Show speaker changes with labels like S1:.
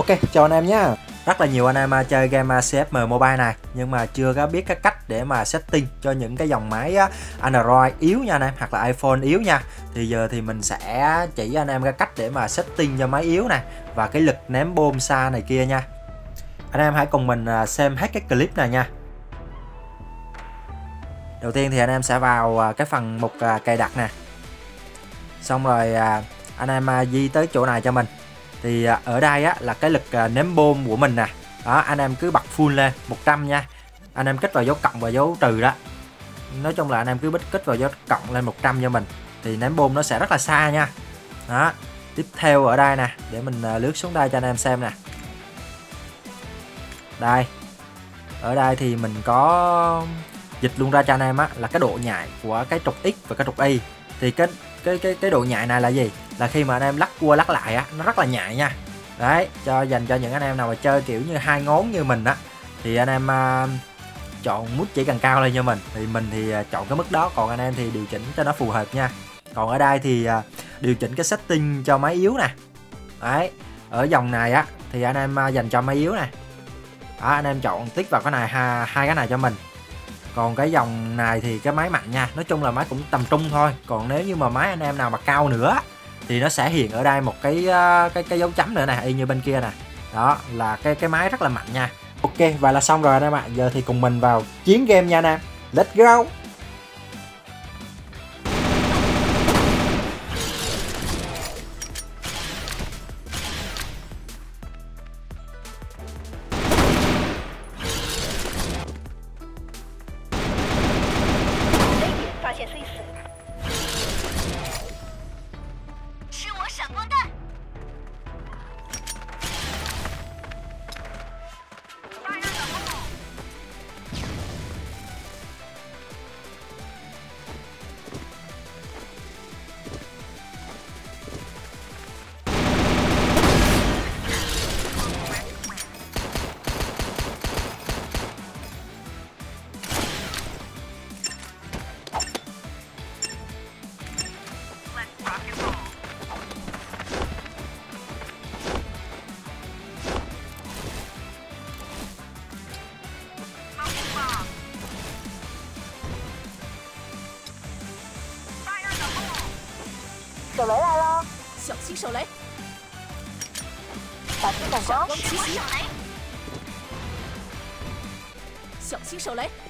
S1: Ok, chào anh em nhé. Rất là nhiều anh em chơi game CFM Mobile này nhưng mà chưa có biết cái cách để mà setting cho những cái dòng máy Android yếu nha anh em, hoặc là iPhone yếu nha. Thì giờ thì mình sẽ chỉ anh em cái cách để mà setting cho máy yếu này và cái lực ném bom xa này kia nha. Anh em hãy cùng mình xem hết cái clip này nha. Đầu tiên thì anh em sẽ vào cái phần mục cài đặt nè. Xong rồi anh em di tới chỗ này cho mình. Thì ở đây á là cái lực ném bom của mình nè. Đó, anh em cứ bật full lên 100 nha. Anh em kích vào dấu cộng và dấu trừ đó. Nói chung là anh em cứ kích vào dấu cộng lên 100 cho mình thì ném bom nó sẽ rất là xa nha. Đó. Tiếp theo ở đây nè, để mình lướt xuống đây cho anh em xem nè. Đây. Ở đây thì mình có dịch luôn ra cho anh em á là cái độ nhạy của cái trục X và cái trục Y. Thì cái độ nhạy này là gì? Là khi mà anh em lắc qua lắc lại á, nó rất là nhạy nha. Đấy, dành cho những anh em nào mà chơi kiểu như hai ngón như mình á thì anh em chọn nút chỉ cần cao lên cho mình. Thì mình thì chọn cái mức đó, còn anh em thì điều chỉnh cho nó phù hợp nha. Còn ở đây thì điều chỉnh cái setting cho máy yếu nè. Đấy, ở dòng này á thì anh em dành cho máy yếu nè. Đó, anh em chọn tích vào cái này hai cái này cho mình. Còn cái dòng này thì cái máy mạnh nha. Nói chung là máy cũng tầm trung thôi. Còn nếu như mà máy anh em nào mà cao nữa thì nó sẽ hiện ở đây một cái dấu chấm nữa nè, y như bên kia nè. Đó là cái máy rất là mạnh nha. Ok, vậy là xong rồi anh em ạ. Giờ thì cùng mình vào chiến game nha anh em. Let's go.
S2: Đầu lấy lại lo.
S3: 小心手雷！
S2: 打击广告。
S3: 闪光奇袭！小心手雷！